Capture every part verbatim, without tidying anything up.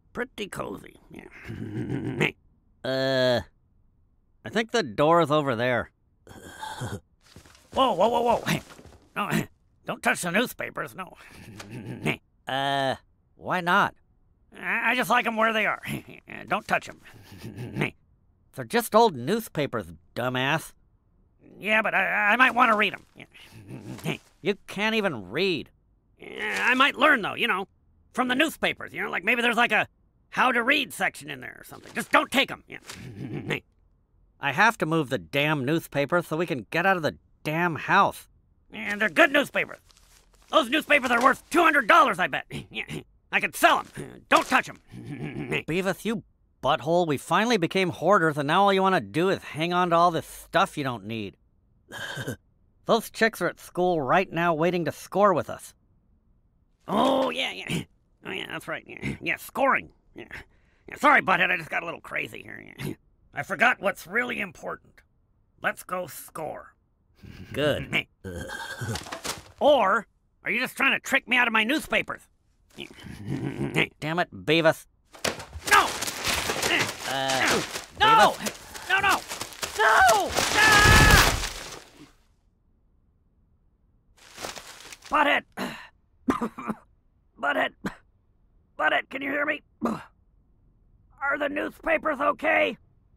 pretty cozy. Yeah. uh, I think the door's over there. Whoa, whoa, whoa, whoa. Hey, no, don't touch the newspapers, no. uh, why not? I just like them where they are. Don't touch them. They're just old newspapers, dumbass. Yeah, but I, I might want to read them. You can't even read. I might learn, though, you know, from the newspapers. You know, like maybe there's like a how to read section in there or something. Just don't take them. Yeah. I have to move the damn newspaper so we can get out of the damn house. And they're good newspapers. Those newspapers are worth two hundred dollars, I bet. I could sell them. Don't touch them. Beavis, you butthole. We finally became hoarders, and now all you want to do is hang on to all this stuff you don't need. Those chicks are at school right now waiting to score with us. Oh, yeah, yeah. Oh, yeah, that's right. Yeah, yeah scoring. Yeah. Yeah. Sorry, Butthead, I just got a little crazy here. Yeah. I forgot what's really important. Let's go score. Good. Or, are you just trying to trick me out of my newspapers? Damn it, Beavis. No! Uh, no! Beavis? No, no! No! Ah! Butthead! Butthead! Butthead, can you hear me? Are the newspapers okay?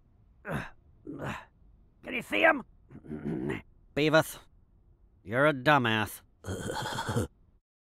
Can you see them? Beavis, you're a dumbass.